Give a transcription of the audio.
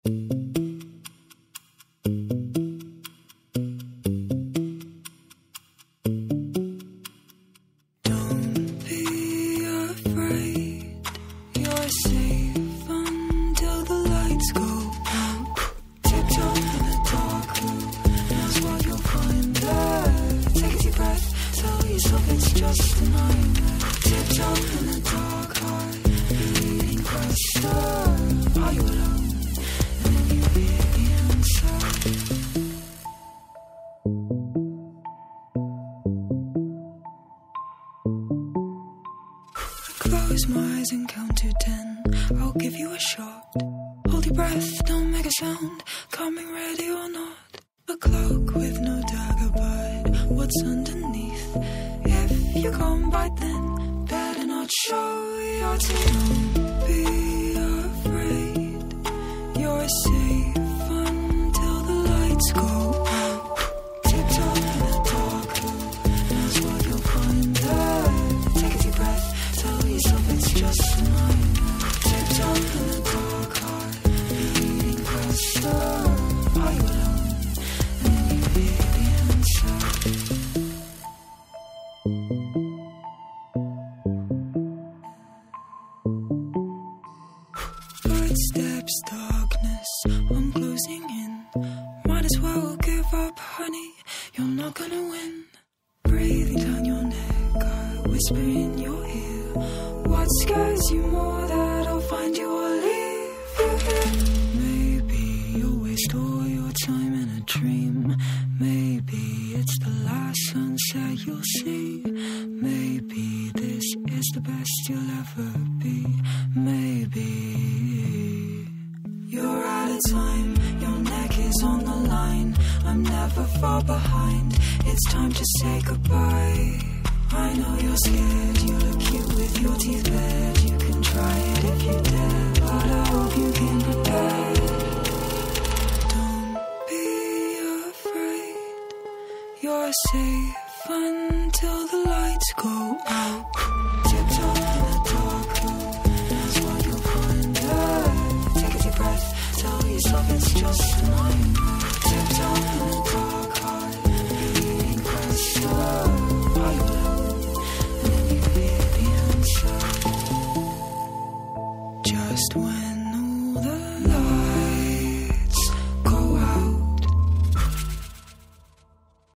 Close my eyes and count to 10. I'll give you a shot. Hold your breath, don't make a sound. Coming ready or not. A cloak with no dagger, but what's underneath? If you come by, then better not show your teeth. Don't be afraid. You're safe until the lights go out. Tiptoe in the dark, who knows what you'll find there. Take a deep breath, tell yourself it's just a nightmare. Tiptoe in the dark, heart beating faster. Are you alone? And then you hear the answer. Footsteps, darkness, I'm closing in. Might as well give up, honey, you're not gonna win. Breathing down your neck, I whisper in your ear. What scares you more, that I'll find you or leave you here? Maybe you'll waste all your time in a dream. Maybe it's the last sunset you'll see. Maybe this is the best you'll ever be. Maybe you're out of time, your neck is on the line. I'm never far behind, it's time to say goodbye. I know you're scared, you look cute with your teeth bared. You can try it if you dare, but I hope you can prepare. Don't be afraid, you're safe until the lights go